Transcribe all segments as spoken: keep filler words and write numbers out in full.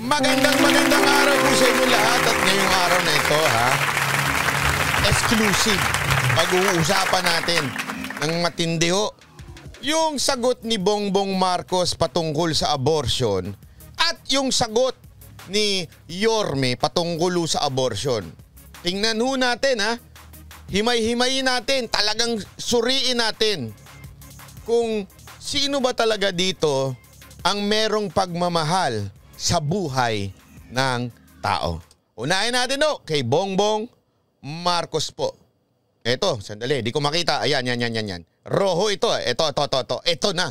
Magandang magandang araw po sa inyo lahat at ngayong araw na ito ha, exclusive. Pag-uusapan natin ng matindi ho yung sagot ni Bongbong Marcos patungkol sa abortion at yung sagot ni Yorme patungkol sa abortion. Tingnan ho natin ha, himay-himayin natin, talagang suriin natin kung sino ba talaga dito ang merong pagmamahal sa buhay ng tao. Unahin natin no, kay Bongbong Marcos po. Eto, sandali, di ko makita. Ayan, yan, yan, yan, yan. Roho ito, ito, ito, ito, ito. Ito na.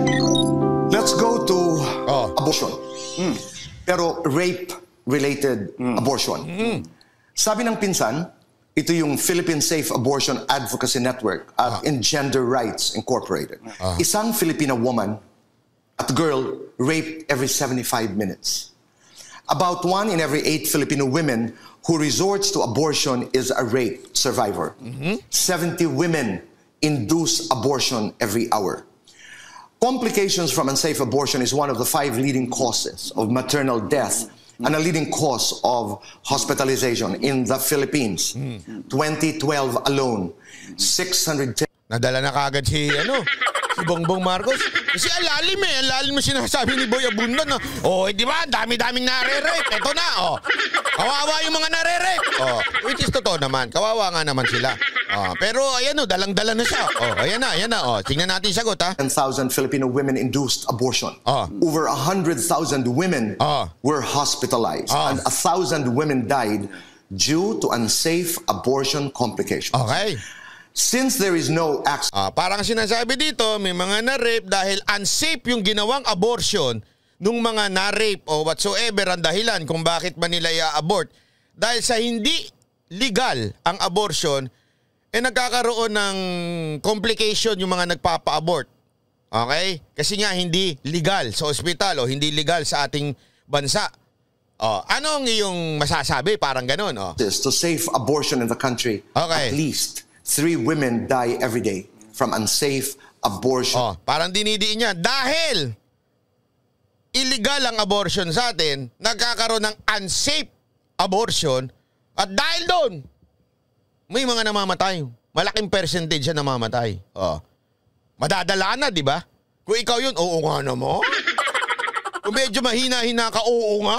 Let's go to oh. abortion. Mm. Pero rape-related mm. abortion. Mm. Sabi ng pinsan, ito yung Philippine Safe Abortion Advocacy Network at ah. Engender Rights Incorporated. Ah. Isang Filipina woman at girl raped every seventy-five minutes. About one in every eight Filipino women who resorts to abortion is a rape survivor. Mm-hmm. seventy women induce abortion every hour. Complications from unsafe abortion is one of the five leading causes of maternal death and a leading cause of hospitalization in the Philippines. Mm. twenty twelve alone, six hundred ten. Nadala na kagad si ano, si Bongbong Marcos. Kasi alalim eh, alalim mo sinasabi ni Boy Abundon na, oh, di ba, dami-daming nare-rape. Ito na, oh. Kawawa yung mga nare-rape. Oh, which is totoo naman, kawawa nga naman sila. Oh, pero ayan oh, dalang-dala na siya. Oh, ayan na, ayan na. Oh, tingnan natin yung sagot ha. ten thousand Filipino women induced abortion. Oh. Over one hundred thousand women oh. were hospitalized oh. and one thousand women died due to unsafe abortion complications. Okay. Since there is no access... Ah, parang sinasabi dito, may mga na-rape dahil unsafe yung ginawang abortion nung mga na-rape o whatsoever ang dahilan kung bakit man nila i-abort. Dahil sa hindi legal ang abortion, eh nagkakaroon ng complication yung mga nagpapa-abort. Okay? Kasi nga hindi legal sa ospital o hindi legal sa ating bansa. Oh, ano ang iyong masasabi? Parang ganun. Oh. To save abortion in the country, okay. At least three women die every day from unsafe abortion. Oh, parang dinidiin niya. Dahil illegal ang abortion sa atin, nagkakaroon ng unsafe abortion at dahil doon, may mga namamatay. Malaking percentage na namamatay. Oh. Madadala na, di ba? Kung ikaw yun, oo nga naman. Kung medyo mahina-hina ka, oo nga.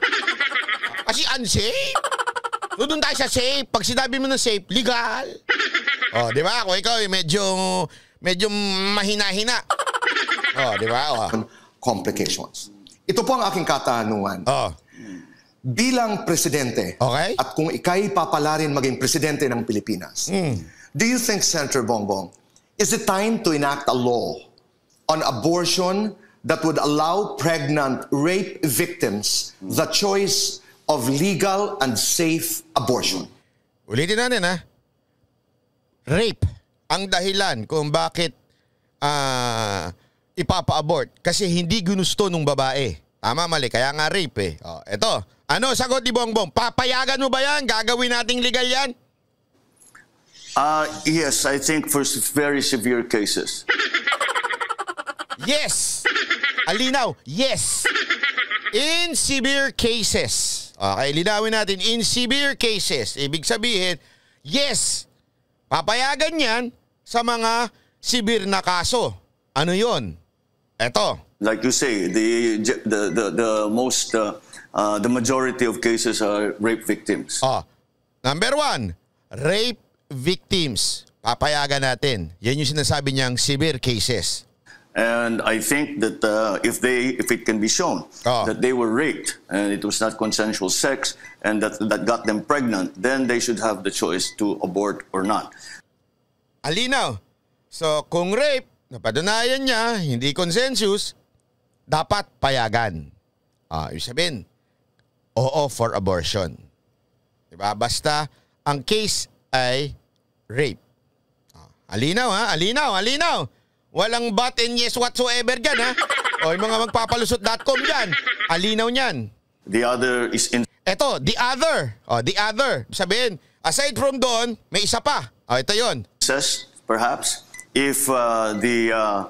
Kasi unsafe. Doon tayo sa safe. Pag sinabi mo na safe, legal. Oh, di ba? Kung ikaw medyo medyo mahina-hina. Oh, di ba? Oh. Complications. Ito po ang aking katanungan. Oh. Bilang presidente, okay. At kung ikay papalarin maging presidente ng Pilipinas, mm. do you think, Senator Bongbong, is it time to enact a law on abortion that would allow pregnant rape victims the choice of legal and safe abortion? Ulitin natin ha. Rape ang dahilan kung bakit uh, ipapa-abort kasi hindi ginusto nung babae. Tama, mali. Kaya nga rape eh. Oh, eto. Ano sagot ni Bongbong? Papayagan mo ba yan? Gagawin nating legal yan? Uh, yes, I think for very severe cases. Yes! Alinaw, yes! In severe cases. Okay, linawin natin. In severe cases. Ibig sabihin, yes! Papayagan yan sa mga severe na kaso. Ano yon? Eto. Like you say, the the the, the most uh, uh, the majority of cases are rape victims. Oh. Number one, rape victims. Papayagan natin. Yan yung sinasabi niyang severe cases. And I think that uh, if they if it can be shown oh. that they were raped and it was not consensual sex and that that got them pregnant, then they should have the choice to abort or not. Alinaw. So kung rape, napatunayan niya, hindi consensus, dapat payagan. Ah, ibig sabihin, oo for abortion. Diba? Basta ang case ay rape. Ah, alinaw ha, alinaw, alinaw. Walang but and yes whatsoever dyan, ha? O yung mga magpapalusot dot com dyan. Alinaw niyan. The other is in... Eto, the other. O, the other. Sabihin, aside from doon, may isa pa. O, ito yun. Perhaps, if uh, the uh,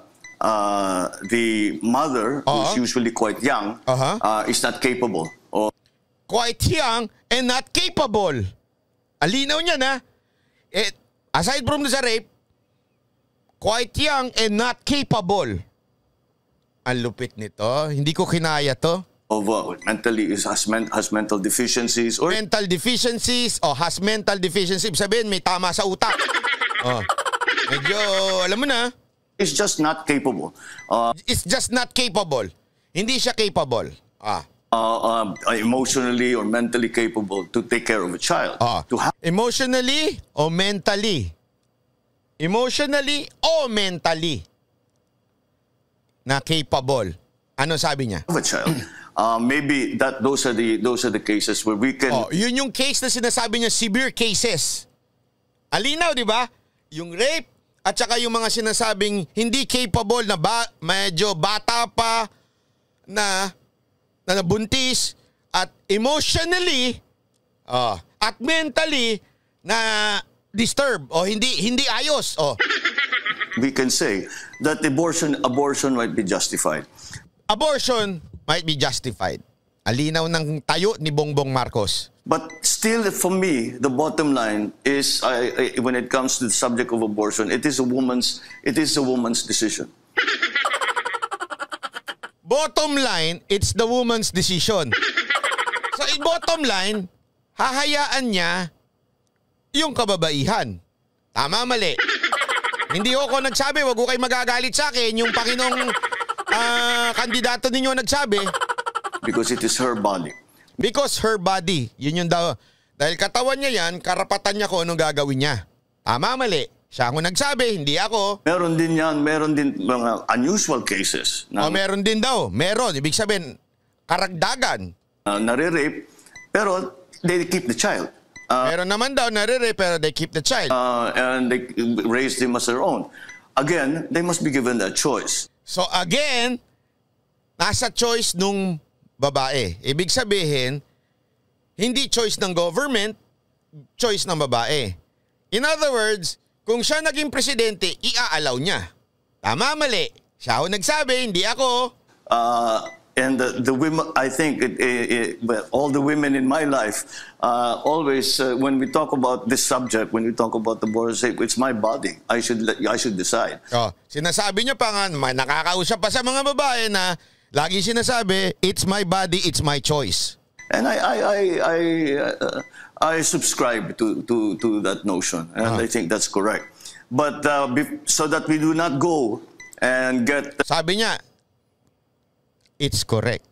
uh, the mother, Uh-huh. who's usually quite young, Uh-huh. uh, is not capable. Or Quite young and not capable. Alinaw niya na. Eh, aside from sa rape, quite young and not capable. Ang lupit nito. Hindi ko kinaya to. of uh, mentally is has, men, has mental deficiencies or Mental deficiencies o has mental deficiency. Sabihin, may tama sa utak. Oh. Medyo, alam mo na. is just not capable. Uh, It's just not capable. Hindi siya capable. Ah. uh, um, emotionally or mentally capable to take care of a child. Ah. To have Emotionally o mentally? Emotionally o mentally na capable? Ano sabi niya? a child. Uh, maybe that those are the those are the cases where we can. Oh, yun yung case na sinasabi niya, severe cases. Alinaw, di ba? Yung rape at saka yung mga sinasabing hindi capable na ba, medyo bata pa na na nabuntis at emotionally oh, at mentally na disturb o hindi hindi ayos. Oh. We can say that abortion abortion might be justified. Abortion might be justified. Alinaw ng tayo ni Bongbong Marcos. But still, for me, the bottom line is, I, I, when it comes to the subject of abortion, it is a woman's it is a woman's decision. Bottom line, it's the woman's decision. So, in bottom line, hahayaan niya yung kababaihan. Tama, mali. Hindi ako nagsabi, wag ko kayo magagalit sa akin. Yung Panginoong uh, kandidato ninyo nagsabi. Because it is her body. Because her body. Yun yung daw. Dahil katawan niya yan, karapatan niya kung anong gagawin niya. Tama, mali. Siya ang nagsabi, hindi ako. Meron din yan, meron din mga unusual cases. Na, O meron din daw. Meron. Ibig sabihin, karagdagan. uh, nare-rape, pero they keep the child. Uh, Meron naman daw nare-rape pero they keep the child. uh, and they raise him as their own. Again, they must be given that choice. So again, nasa choice nung babae. Ibig sabihin, hindi choice ng government, choice ng babae. In other words, kung siya naging presidente, i-allow niya. Tama, mali. Siya ako nagsabi, hindi ako. Uh, and the, the women, I think, it, it, it, well, all the women in my life, uh, always, uh, when we talk about this subject, when we talk about the abortion, it's my body. I should, let- I should decide. Oh, sinasabi niya pa nga, may nakakausap pa sa mga babae na lagi sinasabi, it's my body, it's my choice. And I, I, I, I, uh, I subscribe to, to, to that notion, and Uh-huh. I think that's correct. But uh, be- so that we do not go and get Sabi niya, it's correct.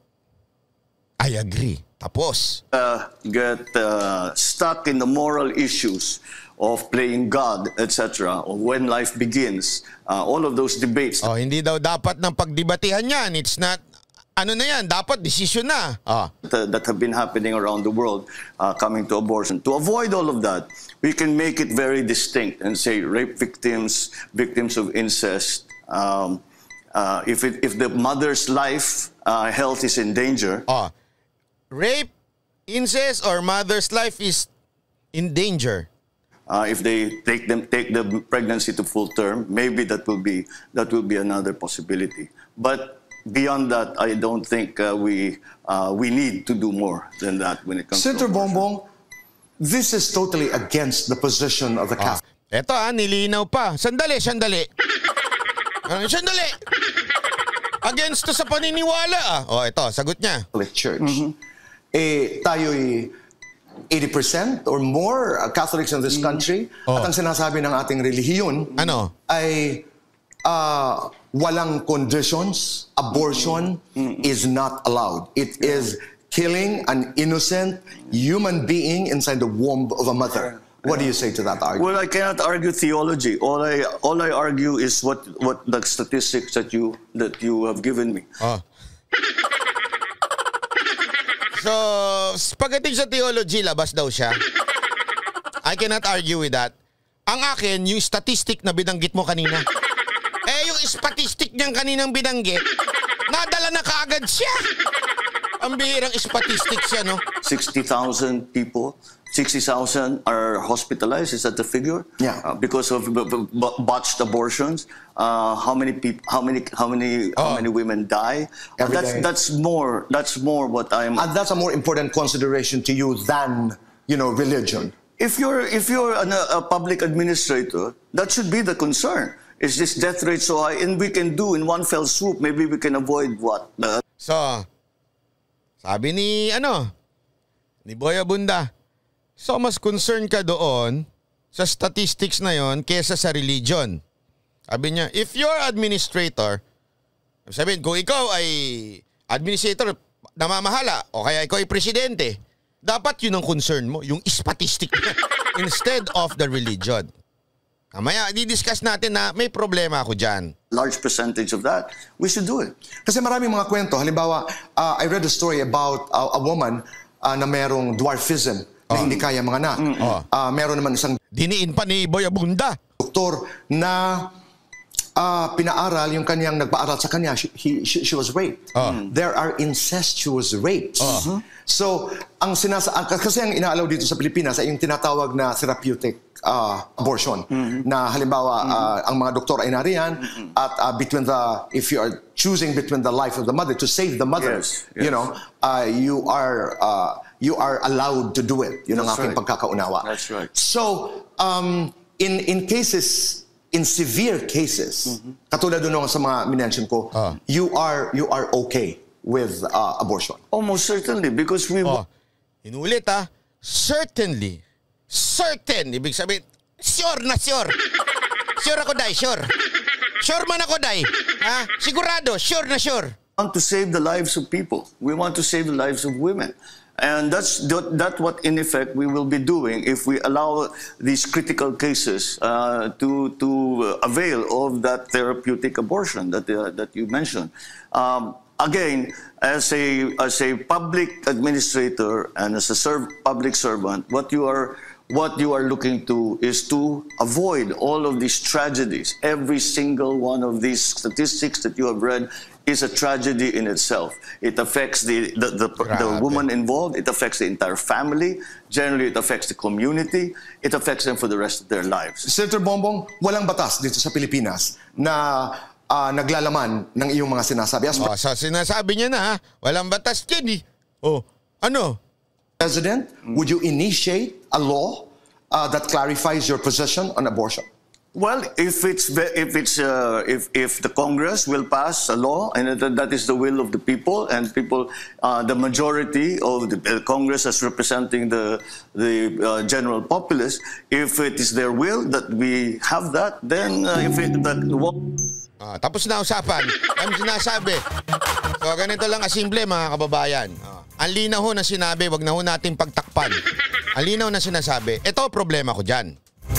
I agree. Tapos. uh, get uh, stuck in the moral issues of playing God, et cetera, or when life begins, uh, all of those debates Oh, hindi daw dapat ng pagdebatihan yan. It's not, ano na yan, dapat decision na. Oh. that, that have been happening around the world uh, coming to abortion. To avoid all of that, we can make it very distinct and say rape victims, victims of incest. Um, uh, if it, if the mother's life, uh, health is in danger, Oh. Rape, incest, or mother's life is in danger. uh, if they take them take the pregnancy to full term, maybe that will be that will be another possibility. But beyond that, I don't think uh, we uh, we need to do more than that when it comes Senator to abortion. Bongbong, this is totally against the position of the Oh. Catholic Eto ah, nilinaw pa. Sandali, sandali. Ah, sandali. Against to sa paniniwala ah. Oh, ito, sagot niya. Church. Eh, tayo'y eighty percent or more uh, Catholics in this country. Oh. At ang sinasabi ng ating relihiyon Ano? ay uh, walang conditions. Abortion is not allowed. It is killing an innocent human being inside the womb of a mother. What do you say to that argument? Well, I cannot argue theology. All I all I argue is what what the statistics that you that you have given me. Oh. So, pagdating sa theology, labas daw siya. I cannot argue with that. Ang akin, yung statistic na binanggit mo kanina. Eh, yung statistic niyang kaninang binanggit, nadala na kaagad siya. Ang bihirang statistic siya, no? sixty thousand people. sixty thousand are hospitalized. Is that the figure? Yeah. Uh, because of b- b- botched abortions. Uh, how many people? How many? How many? Oh. How many women die? Every that's day. that's more. That's more what I'm. And that's a more important consideration to you than, you know, religion. If you're if you're an, a public administrator, that should be the concern. Is this death rate so high? And we can do in one fell swoop. Maybe we can avoid what? Uh, So, sabi ni, ano, ni Boy Abunda, so mas concerned ka doon sa statistics na yon kesa sa religion. Sabi niya, if you're administrator, sabihin, kung ikaw ay administrator, namamahala, o kaya ikaw ay presidente, dapat yun ang concern mo, yung statistic instead of the religion. Kamaya, di-discuss natin na may problema ako dyan. large percentage of that, we should do it. Kasi maraming mga kwento. Halimbawa, uh, I read a story about uh, a woman uh, na merong dwarfism na hindi kaya mga anak. Oh. Uh, meron naman isang Diniin pa ni Boy Abunda. doktor na uh, pinaaral yung kanyang nagpaaral sa kanya. She, he, she, she was raped. Oh. There are incestuous rapes. Oh. So, ang sinasa ang, kasi ang inaalaw dito sa Pilipinas ay yung tinatawag na therapeutic uh, abortion. Mm-hmm. Na halimbawa, mm-hmm. uh, ang mga doktor ay nariyan mm-hmm. at uh, between the, if you are choosing between the life of the mother to save the mother, yes, yes. you know, uh, you are uh, you are allowed to do it. Yun ang That's aking right. pagkakaunawa. That's right. So, um, in in cases, in severe cases, mm-hmm. katulad doon sa mga minention ko, Ah. you are you are okay with uh, abortion. Almost certainly, because we... Oh, inulit ah. Certainly. Certain. Ibig sabihin, sure na sure. Sure ako, Day. Sure. Sure man ako, Day. Ha? Sigurado. Sure na sure. We want to save the lives of people. We want to save the lives of women. And that's that, that what, in effect, we will be doing if we allow these critical cases uh, to, to avail of that therapeutic abortion that, uh, that you mentioned. Um, Again, as a as a public administrator and as a serv- public servant, what you are what you are looking to is to avoid all of these tragedies. Every single one of these statistics that you have read is a tragedy in itself. It affects the the, the, the woman involved. It affects the entire family. Generally, it affects the community. It affects them for the rest of their lives. Senator Bongbong, walang batas dito sa Pilipinas na Uh, naglalaman ng iyong mga sinasabi. As Oh, sa sinasabi niya na, ha? Walang batas dyan eh. Oh, ano? President, would you initiate a law uh, that clarifies your position on abortion? Well, if it's ve- if it's uh, if if the Congress will pass a law and that, that is the will of the people and people, uh, the majority of the uh, Congress as representing the the uh, general populace, if it is their will that we have that, then uh, if it that Ah, tapos na usapan. Ang sinasabi. So ganito lang asimple mga kababayan. Ah, ang linaw ho na sinabi, wag na ho natin pagtakpan. Ang linaw na sinasabi, ito problema ko dyan.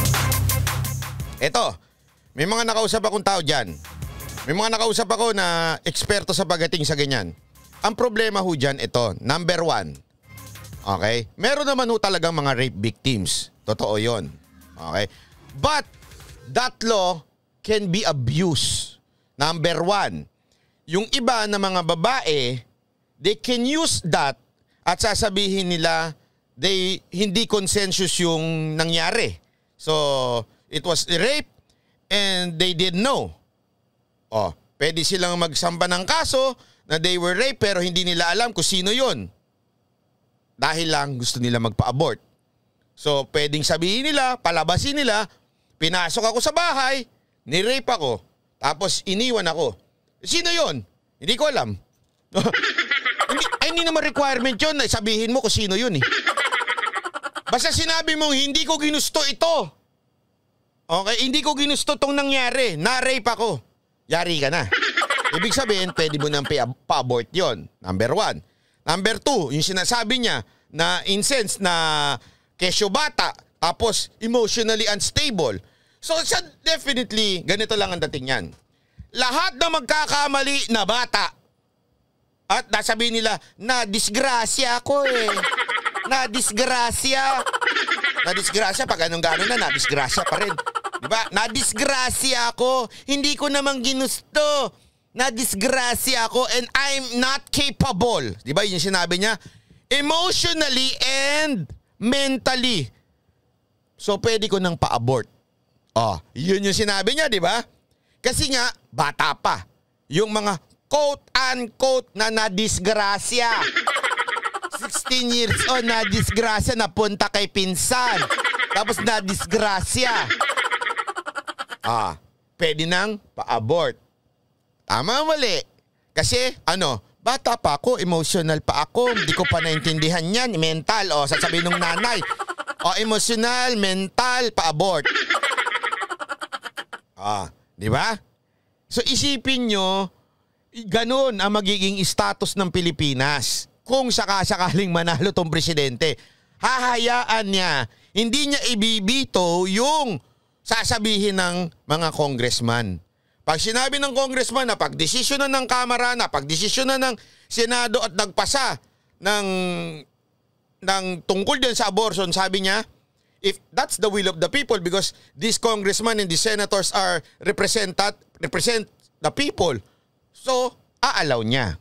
Ito, may mga nakausap akong tao dyan. May mga nakausap ako na eksperto sa pagdating sa ganyan. Ang problema ho dyan, ito, number one. Okay? Meron naman ho talagang mga rape victims. Totoo yon. Okay? But, that law can be abused. Number one, yung iba na mga babae, they can use that at sasabihin nila they hindi consensus yung nangyari. So, it was rape and they didn't know. Oh, pwede silang magsampa ng kaso na they were raped pero hindi nila alam kung sino yon. Dahil lang gusto nila magpa-abort. So, pwedeng sabihin nila, palabasin nila, pinasok ako sa bahay, ni-rape ako, tapos iniwan ako. Sino yon? Hindi ko alam. hindi, ay, hindi naman requirement yun na sabihin mo kung sino yun eh. Basta sinabi mong hindi ko ginusto ito. Okay, hindi ko ginusto tong nangyari. Na-rape ako. Yari ka na. Ibig sabihin, pwede mo nang pa-abort yon. Number one. Number two, yung sinasabi niya na incense na kesyo bata, tapos emotionally unstable. So, sa definitely, ganito lang ang dating yan. Lahat na magkakamali na bata. At nasabihin nila, na-disgrasya ako eh. Na-disgrasya. Na-disgrasya, pag anong gano'n na, na-disgrasya pa rin. Diba? Na-disgrasya ako. Hindi ko naman ginusto. Na-disgrasya ako and I'm not capable. Diba? Yung sinabi niya. emotionally and mentally. So pwede ko nang pa-abort. Oh, yun yung sinabi niya, di ba? Kasi nga, bata pa. Yung mga quote-unquote na nadisgrasya. sixteen years old, nadisgrasya, napunta kay pinsan. Tapos nadisgrasya. Ah, pwede nang pa-abort. Tama mali. Kasi, ano, bata pa ako, emotional pa ako, hindi ko pa naintindihan yan, mental. O, sasabihin ng nanay, o, emotional, mental, pa-abort. Ah, di ba? So, isipin nyo, ganun ang magiging status ng Pilipinas. Kung sakasakaling manalo tong presidente, hahayaan niya, hindi niya ibibito yung sasabihin ng mga congressman. Pag sinabi ng congressman na pagdesisyon na ng Kamara na, pagdesisyon na ng Senado at nagpasa ng, ng tungkol din sa abortion, sabi niya, if that's the will of the people because these congressmen and these senators are represented, represent the people, so aalaw niya.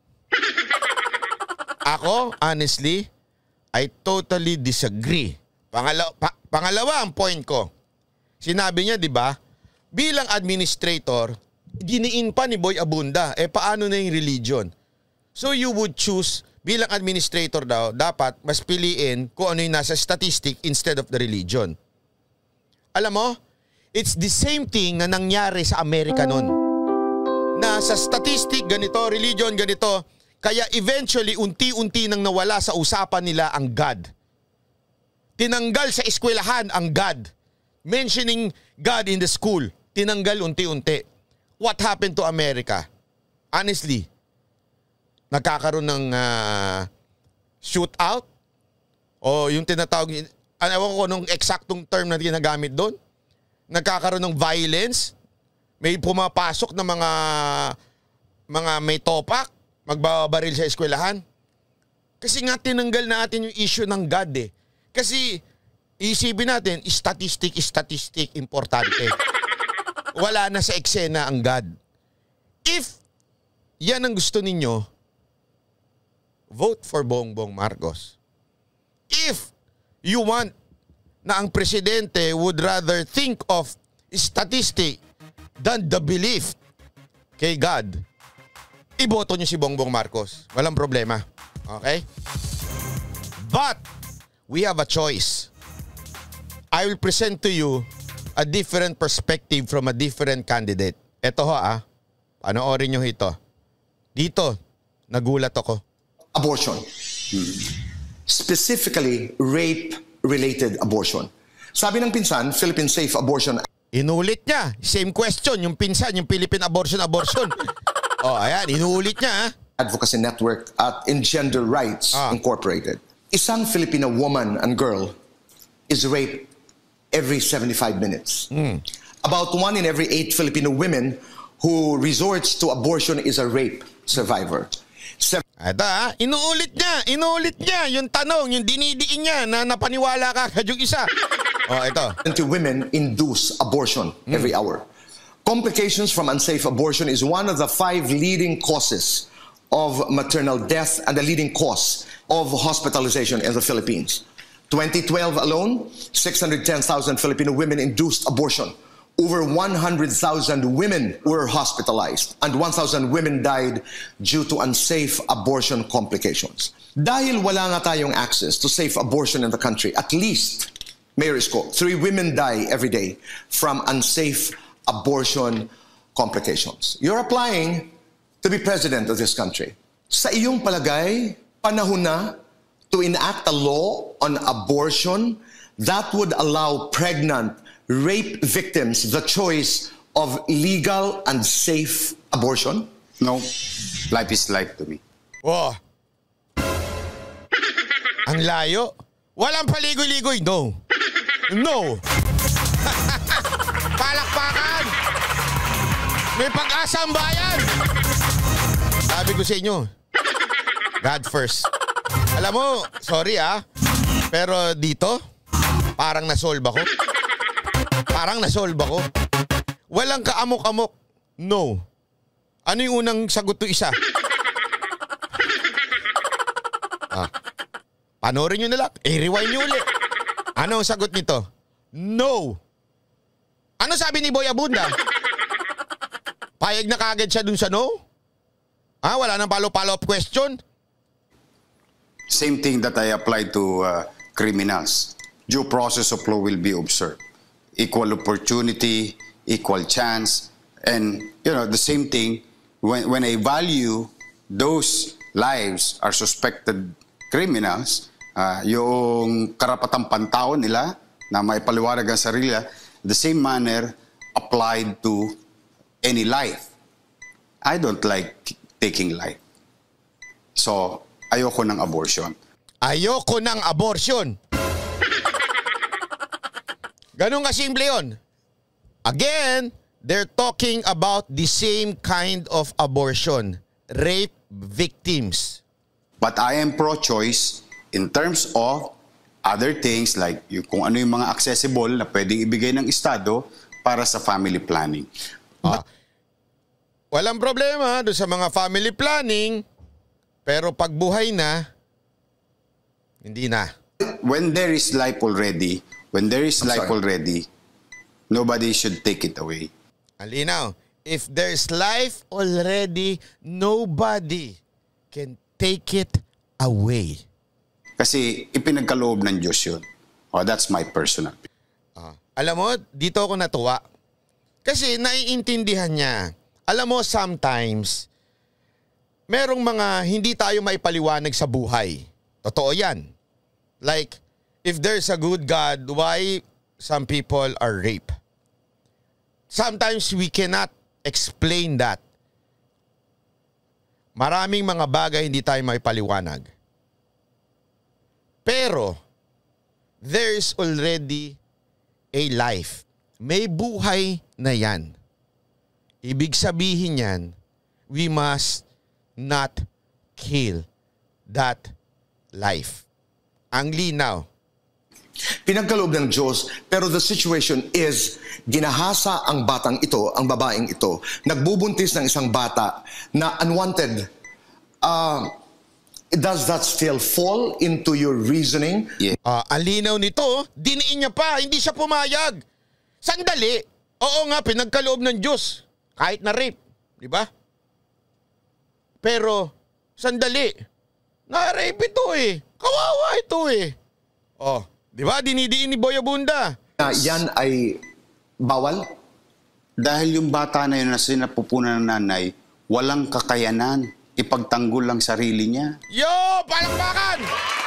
Ako, honestly, I totally disagree. Pangalawa, pa, pangalawa ang point ko. Sinabi niya, di ba, bilang administrator, giniin pa ni Boy Abunda, eh paano na yung religion? So you would choose, bilang administrator daw, dapat mas piliin kung ano yung nasa statistic instead of the religion. Alam mo, it's the same thing na nangyari sa Amerika noon. Na sa statistic, ganito, religion, ganito, kaya eventually, unti-unti nang nawala sa usapan nila ang God. Tinanggal sa eskwelahan ang God. Mentioning God in the school, tinanggal unti-unti. What happened to America? Honestly, nagkakaroon ng uh, shootout? O yung tinatawag, ewan ko nung eksaktong term na ginagamit doon. Nagkakaroon ng violence. May pumapasok na mga, mga may topak. Magbabaril sa eskwelahan. Kasi nga tinanggal natin yung issue ng God eh. Kasi isipin natin, statistic, statistic, importante. Wala na sa eksena ang God. If yan ang gusto ninyo, vote for Bongbong Marcos. If you want na ang presidente would rather think of statistic than the belief kay God, iboto nyo si Bongbong Marcos. Walang problema. Okay? But, we have a choice. I will present to you a different perspective from a different candidate. Ito ho ah. Panoorin nyo ito. Dito, nagulat ako. Abortion. Hmm. Specifically, rape-related abortion. Sabi ng pinsan, Philippine Safe Abortion. Inulit niya. Same question. Yung pinsan, yung Philippine Abortion Abortion. Oh, ayan, inuulit niya. Advocacy Network at Engender Rights ah. Incorporated. Isang Filipino woman and girl is raped every seventy-five minutes. Mm. About one in every eight Filipino women who resorts to abortion is a rape survivor. Seven Ito ah, inuulit niya, inuulit niya yung tanong, yung dinidiin niya na napaniwala ka kagad yung isa. Oh, ito. twenty women induce abortion mm. every hour. Complications from unsafe abortion is one of the five leading causes of maternal death and the leading cause of hospitalization in the Philippines. twenty twelve alone, six hundred ten thousand Filipino women induced abortion. Over one hundred thousand women were hospitalized and one thousand women died due to unsafe abortion complications. Dahil wala nga tayong access to safe abortion in the country, at least, Mayor Isko, three women die every day from unsafe abortion complications. You're applying to be president of this country. Sa iyong palagay, panahon na to enact a law on abortion that would allow pregnant rape victims the choice of legal and safe abortion? No. Life is life to me. Wow. Ang layo. Walang paligoy-ligoy. No. No. Palakpakan! May pag-asa ang bayan! Sabi ko sa inyo, God first. Alam mo, sorry ah, pero dito, parang nasolve ako. Parang nasolve ako. Walang kaamok-amok. No. Ano yung unang sagot to isa? Ah. Panoorin nyo na lang. I-rewind nyo ulit. Ano ang sagot nito? No. Ano sabi ni Boy Abunda? Payag na kagad siya dun sa no? Ah, wala nang follow-follow up question? Same thing that I apply to uh, criminals. Due process of law will be observed. Equal opportunity, equal chance, and you know the same thing when when I value those lives are suspected criminals, uh, yung karapatang pantao nila na may paliwanag ang sarili, the same manner applied to any life. I don't like taking life. So, ayoko ng abortion. Ayoko ng abortion. Ganun kasimple yun. Again, they're talking about the same kind of abortion. Rape victims. But I am pro-choice in terms of other things like yung, kung ano yung mga accessible na pwedeng ibigay ng Estado para sa family planning. Ah, walang problema doon sa mga family planning, pero pag buhay na, hindi na. When there is life already, when there is I'm life sorry. already, nobody should take it away. Alinaw, if there's life already, nobody can take it away. Kasi ipinagkaloob ng Diyos yun. Oh, that's my personal. Ah, alam mo, dito ako natuwa. Kasi naiintindihan niya. Alam mo, sometimes, merong mga hindi tayo maipaliwanag sa buhay. Totoo yan. Like, if there's a good God, why some people are raped? Sometimes we cannot explain that. Maraming mga bagay hindi tayo maipaliwanag. Pero, there is already a life. May buhay na yan. Ibig sabihin yan, we must not kill that life. Ang linaw. Pinagkaloob ng Diyos, pero the situation is, ginahasa ang batang ito, ang babaeng ito, nagbubuntis ng isang bata na unwanted. Uh, does that still fall into your reasoning? Yeah. Uh, ang linaw nito, diniin niya pa, hindi siya pumayag. Sandali. Oo nga, pinagkaloob ng Diyos. Kahit na rape. Di ba? Pero, sandali. Na-rape ito eh. Kawawa ito eh. Oh, di ba? Dinidiin ni Boy Abunda. Uh, yan ay bawal? Dahil yung bata na yun na sinapupunan ng nanay, walang kakayanan. Ipagtanggol lang sarili niya. Yo! Palakpakan!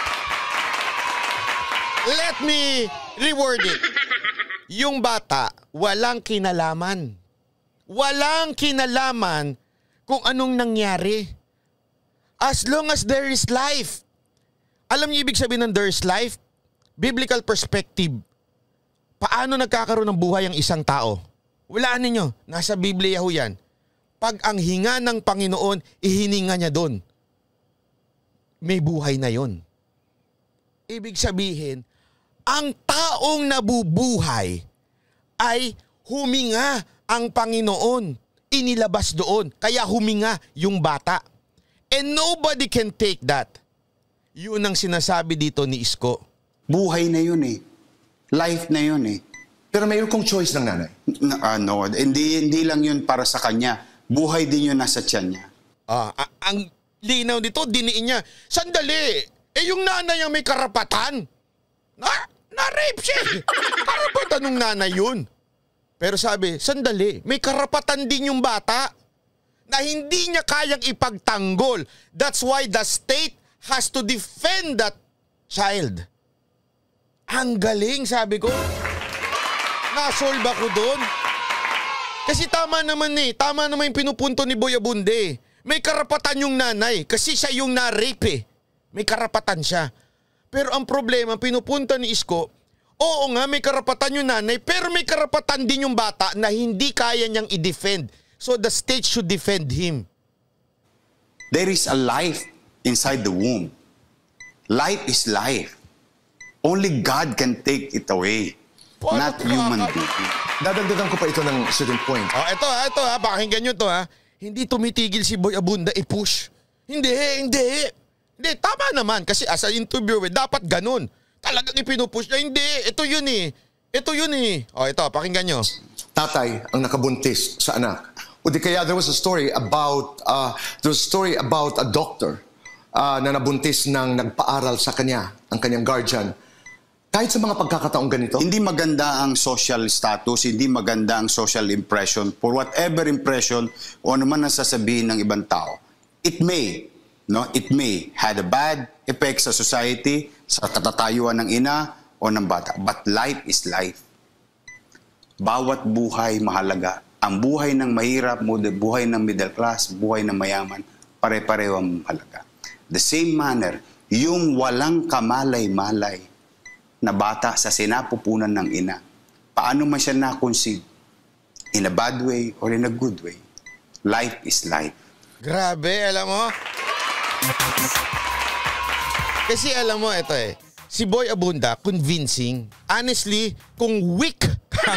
Let me reword it. Yung bata, walang kinalaman. Walang kinalaman kung anong nangyari. As long as there is life. Alam niyo ibig sabihin ng there is life? Biblical perspective. Paano nagkakaroon ng buhay ang isang tao? Walaan ninyo. Nasa Biblia ho yan. Pag ang hinga ng Panginoon, ihininga niya doon. May buhay na yon. Ibig sabihin, ang taong nabubuhay ay huminga ang Panginoon. Inilabas doon. Kaya huminga yung bata. And nobody can take that. Yun ang sinasabi dito ni Isko. Buhay na yun eh. Life na yun eh. Pero mayroon kong choice ng nanay. Na, ano, hindi, hindi lang yun para sa kanya. Buhay din yun nasa tiyan niya. Ah, a- ang linaw dito, diniin niya, sandali, eh yung nanay ang may karapatan. Na, na-rape siya. Karapatan ng nanay yun. Pero sabi, sandali, may karapatan din yung bata na hindi niya kayang ipagtanggol. That's why the state has to defend that child. Ang galing, sabi ko. Nasolve ako doon. Kasi tama naman eh. Tama naman yung pinupunto ni Boy Abunde. May karapatan yung nanay kasi siya yung na-rape eh. May karapatan siya. Pero ang problema, pinupunta ni Isko, oo nga may karapatan yung nanay pero may karapatan din yung bata na hindi kaya niyang i-defend. So the state should defend him. There is a life inside the womb. Life is life. Only God can take it away. Paano Not ka- human being. Dadagdagan ko pa ito ng certain point. Oh, ito ha, ito ha, pakinggan nyo to ha. Hindi tumitigil si Boy Abunda i-push. Hindi, hindi. Hindi, tama naman. Kasi as an interviewer, dapat ganun. Talagang ipinupush niya. Hindi, ito yun eh. Ito yun eh. O ito, pakinggan nyo. Tatay ang nakabuntis sa anak. O di kaya there was a story about, uh, there was a story about a doctor uh, na nabuntis ng nagpaaral sa kanya, ang kanyang guardian. Kahit sa mga pagkakataong ganito. Hindi maganda ang social status, hindi maganda ang social impression. For whatever impression o ano man ang sasabihin ng ibang tao, it may, no, it may had a bad effect sa society, sa katatayuan ng ina o ng bata. But life is life. Bawat buhay mahalaga. Ang buhay ng mahirap, buhay ng middle class, buhay ng mayaman, pare-pareho ang mahalaga. The same manner, yung walang kamalay-malay na bata sa sinapupunan ng ina, paano man siya na-conceive? In a bad way or in a good way? Life is life. Grabe, alam mo? Kasi alam mo, ito eh, si Boy Abunda, convincing. Honestly, kung weak ka,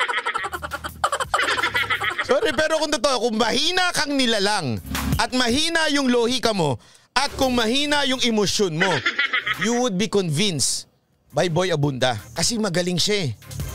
sorry, pero kung totoo, kung mahina kang nilalang at mahina yung lohika mo at kung mahina yung emosyon mo, you would be convinced by Boy Abunda. Kasi magaling siya eh.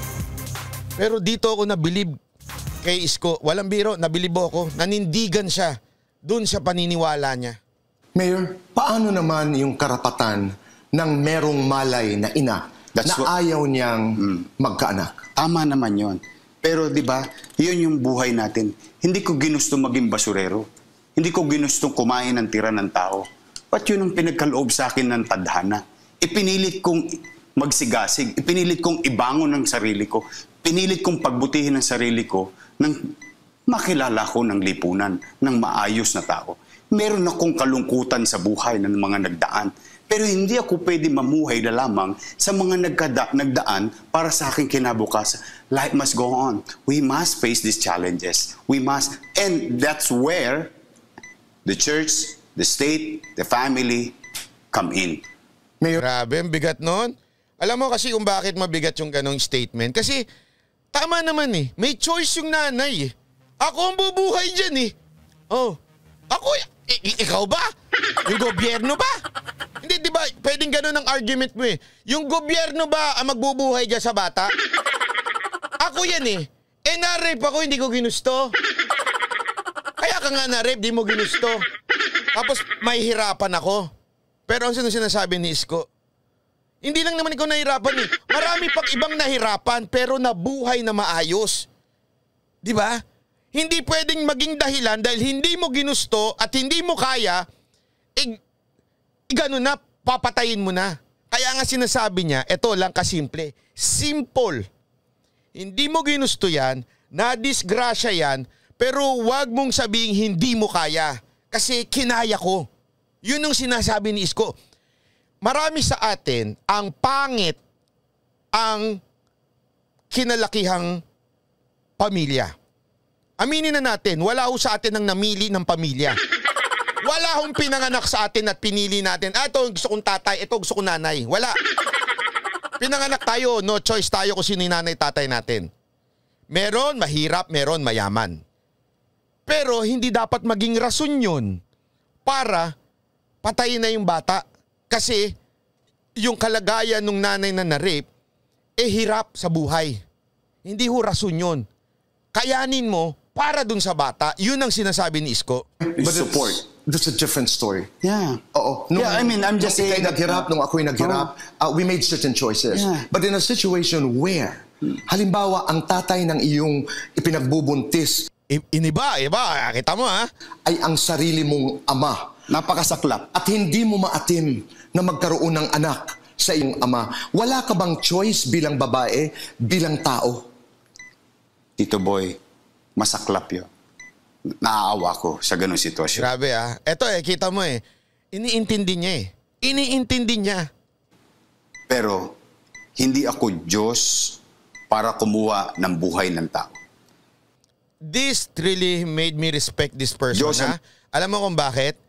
Pero dito ako nabilib kay Isko. Walang biro, nabilib ako. Nanindigan siya dun sa paniniwala niya. Mayor, paano naman yung karapatan ng merong malay na ina That's na what, ayaw niyang mm, magkaanak? Tama naman yon. Pero di ba, yun yung buhay natin. Hindi ko ginusto maging basurero. Hindi ko ginustong kumain ng tira ng tao. Ba't yun ang pinagkaloob sa akin ng tadhana? Ipinilit kong magsigasig. Ipinilit kong ibangon ng sarili ko. Pinilit kong pagbutihin ng sarili ko nang makilala ko ng lipunan, ng maayos na tao. Meron akong kalungkutan sa buhay ng mga nagdaan. Pero hindi ako pwede mamuhay na lamang sa mga nagkada, nagdaan para sa aking kinabukasan. Life must go on. We must face these challenges. We must. And that's where the church, the state, the family come in. Mayor, Grabe, ang bigat nun. Alam mo kasi kung bakit mabigat yung ganong statement. Kasi tama naman eh. May choice yung nanay eh. Ako ang bubuhay dyan eh. Oh, ako, i- ikaw ba? Yung gobyerno ba? Hindi, di ba, pwedeng ganun ang argument mo eh. Yung gobyerno ba ang magbubuhay dyan sa bata? Ako yan eh. Eh, na-rape ako, hindi ko ginusto. Kaya ka nga na-rape, di mo ginusto. Tapos, may hirapan ako. Pero ang sino sinasabi ni Isko, hindi lang naman ikaw nahirapan eh. Marami pang ibang nahirapan, pero nabuhay na maayos. Di ba? Hindi pwedeng maging dahilan dahil hindi mo ginusto at hindi mo kaya, eh, gano'n na, papatayin mo na. Kaya nga sinasabi niya, eto lang kasimple. Simple. Hindi mo ginusto yan, na-disgrasya yan, pero wag mong sabihing hindi mo kaya. Kasi kinaya ko. Yun ang sinasabi ni Isko. Marami sa atin ang pangit ang kinalakihang pamilya. Aminin na natin, wala ho sa atin ang namili ng pamilya. Wala hong pinanganak sa atin at pinili natin, ah, ito gusto kong tatay, ito gusto kong nanay. Wala. Pinanganak tayo, no choice tayo kung sino yung nanay tatay natin. Meron mahirap, meron mayaman. Pero hindi dapat maging rason yun para patayin na yung bata. Kasi yung kalagayan ng nanay na na-rape, eh hirap sa buhay. Hindi ho rason yun. Kayanin mo para dun sa bata, yun ang sinasabi ni Isko. But support. That's a different story. Yeah. Oo. Nung, Yeah, I mean, I'm just nung saying ikay naghirap, nung ako'y naghirap, uh, we made certain choices. Yeah. But in a situation where, halimbawa, ang tatay ng iyong ipinagbubuntis I- iniba, iba, kita mo ha? ay ang sarili mong ama. Napakasaklap. At hindi mo maatim na magkaroon ng anak sa iyong ama. Wala ka bang choice bilang babae, bilang tao? Tito Boy, masaklap yun. Naaawa ko sa ganung sitwasyon. Grabe ah. Eto eh, kita mo eh. Iniintindi niya eh. Iniintindi niya. Pero, hindi ako Diyos para kumuha ng buhay ng tao. This really made me respect this person Diyos ha. ang- Alam mo kung bakit?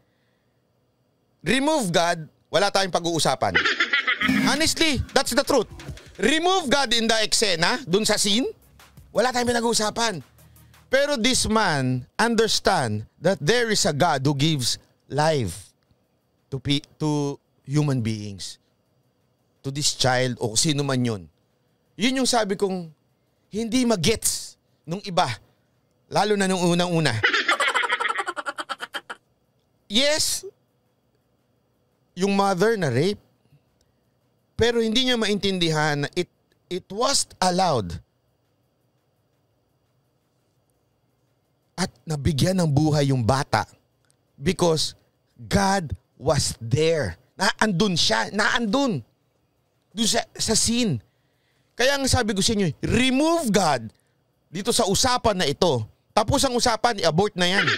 Remove God, wala tayong pag-uusapan. Honestly, that's the truth. Remove God in the eksena, dun sa scene, wala tayong pinag-uusapan. Pero this man understand that there is a God who gives life. to, pe- to human beings. To this child o sino man yun. Yun yung sabi kong hindi magets nung iba. Lalo na nung unang-una. Yes, yung mother na rape. Pero hindi niya maintindihan na it, it was allowed. At nabigyan ng buhay yung bata. Because God was there. Naandun siya. Naandun. Doon sa, sa scene. Kaya ang sabi ko sa inyo, remove God dito sa usapan na ito. Tapos ang usapan, i-abort na yan.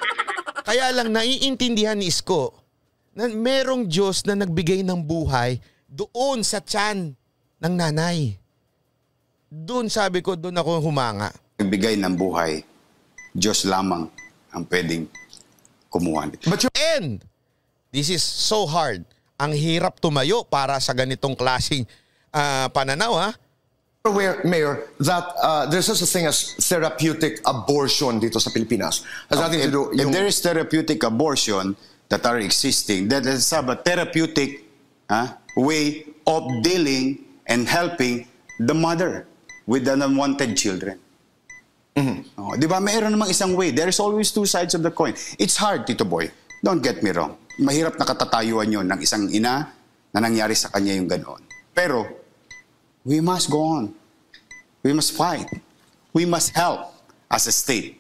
Kaya lang naiintindihan ni Isko na merong Diyos na nagbigay ng buhay doon sa tiyan ng nanay. Doon sabi ko, doon ako humanga. Nagbigay ng buhay, Diyos lamang ang pwedeng kumuha nito. But you, and this is so hard. Ang hirap tumayo para sa ganitong klaseng uh, pananaw, ha? Aware, Mayor, that uh, there's such a thing as therapeutic abortion dito sa Pilipinas. Has nothing If, to do... if there is therapeutic abortion that are existing, then let's have a therapeutic huh, way of dealing and helping the mother with the unwanted children. Mm-hmm. Oh, di ba? Mayroon namang isang way. There is always two sides of the coin. It's hard, Tito Boy. Don't get me wrong. Mahirap na katatayuan yun ng isang ina na nangyari sa kanya yung ganoon. Pero, we must go on. We must fight. We must help as a state.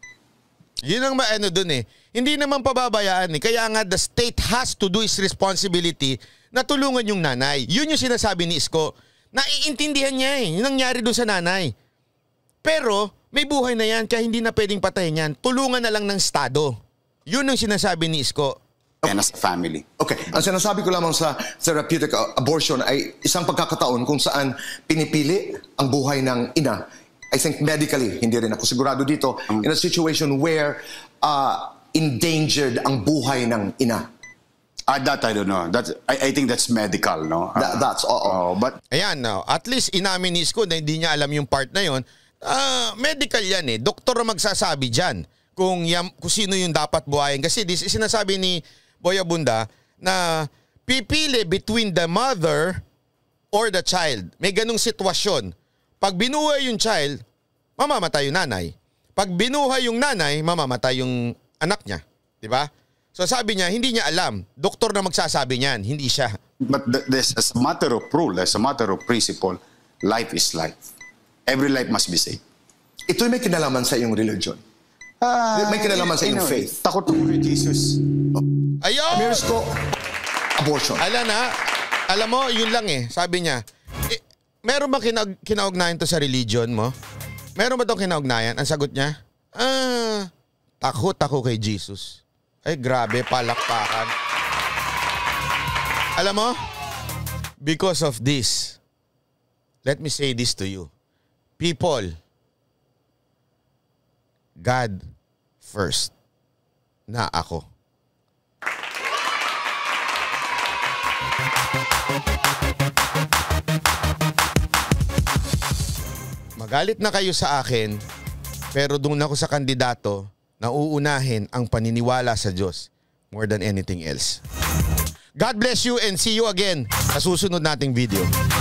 Yun ang maano dun eh. Hindi naman pababayaan eh. Kaya nga the state has to do its responsibility na tulungan yung nanay. Yun yung sinasabi ni Isko. Naiintindihan niya eh. Yung nangyari doon sa nanay. Pero, may buhay na yan kaya hindi na pwedeng patayin yan. Tulungan na lang ng Estado. Yun ang sinasabi ni Isko. And as a family. Okay. Ang sinasabi ko lamang sa therapeutic abortion ay isang pagkakataon kung saan pinipili ang buhay ng ina. I think medically, hindi rin ako sigurado dito, um, in a situation where uh, endangered ang buhay ng ina. Uh, that I don't know. That's, I, I think that's medical, no? Uh, That, that's, oo. uh, but, Ayan, no. At least inamin ni Isko na hindi niya alam yung part na yon. Uh, medical yan eh. Doktor ang magsasabi dyan kung, yan, kung sino yung dapat buhayin. Kasi this, sinasabi ni Boy Abunda na pipili between the mother or the child. May ganung sitwasyon. Pag binuhay yung child, mamamatay yung nanay. Pag binuhay yung nanay, mamamatay yung anak niya. Diba? So sabi niya, hindi niya alam. Doktor na magsasabi niyan, hindi siya. but there's as a matter of rule, as a matter of principle, life is life. Every life must be saved. Ito'y may kinalaman sa iyong religion. Uh, May kinalaman sa iyong anyway, faith. Takot ako kay Jesus. Ayun! Mayor Isko, abortion. Alam na, alam mo, yun lang eh. Sabi niya, eh, meron ba kinaug kinaugnayan to sa religion mo? Meron ba itong kinaugnayan? Ang sagot niya, ah, takot ako kay Jesus. Ay, grabe, palakpakan. Alam mo, because of this, let me say this to you. People, God first na ako. Magalit na kayo sa akin, pero doon ako sa kandidato na uunahin ang paniniwala sa Diyos more than anything else. God bless you and see you again sa susunod nating video.